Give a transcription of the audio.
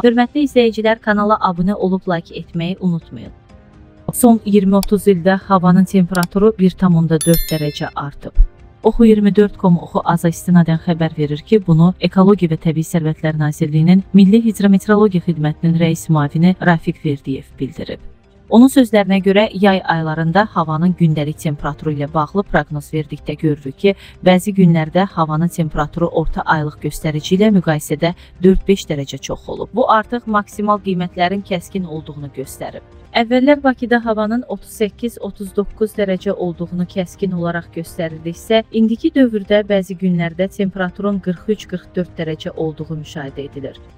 Hörmətli izləyicilər, kanala abunə olub like etməyi unutmayın. Son 20-30 ildə havanın temperaturu 1,4 dərəcə artıb. Oxu24.com Oxu Aza istinadən xəbər verir ki, bunu Ekologiya və Təbii Sərvətlər Nazirliyinin Milli Hidrometeorologiya Xidmətinin rəis müavini Rafiq Verdiyev bildirib. Onun sözlərinə görə, yay aylarında havanın gündəlik temperaturu ilə bağlı proqnoz verdikdə görürük ki, bəzi günlərdə havanın temperaturu orta aylıq göstərici ilə müqayisədə 4-5 dərəcə çox olub. Bu artıq maksimal qiymətlərin kəskin olduğunu göstərib. Əvvəllər Bakıda havanın 38-39 dərəcə olduğunu kəskin olaraq göstərirdiksə, indiki dövrdə bəzi günlərdə temperaturun 43-44 dərəcə olduğu müşahidə edilir.